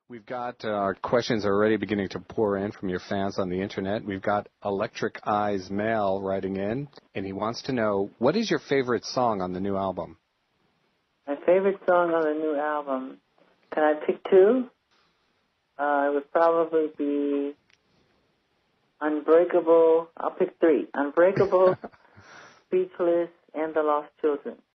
We've got our questions already beginning to pour in from your fans on the Internet. We've got Electric Eyes Male writing in, and he wants to know, what is your favorite song on the new album? My favorite song on the new album, can I pick two? It would probably be Unbreakable. I'll pick three. Unbreakable, Speechless, and The Lost Children.